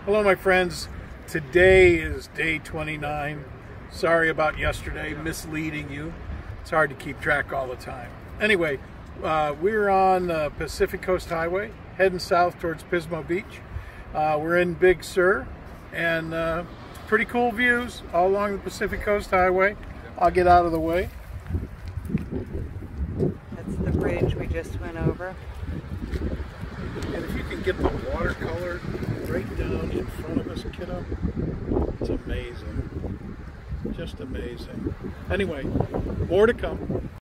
Hello my friends, today is day 29. Sorry about yesterday, misleading you. It's hard to keep track all the time. Anyway, we're on Pacific Coast Highway, heading south towards Pismo Beach. We're in Big Sur, and pretty cool views all along the Pacific Coast Highway. I'll get out of the way. That's the bridge we just went over. And if you can get the watercolor right down in front of us, kiddo, it's amazing. Just amazing. Anyway, more to come.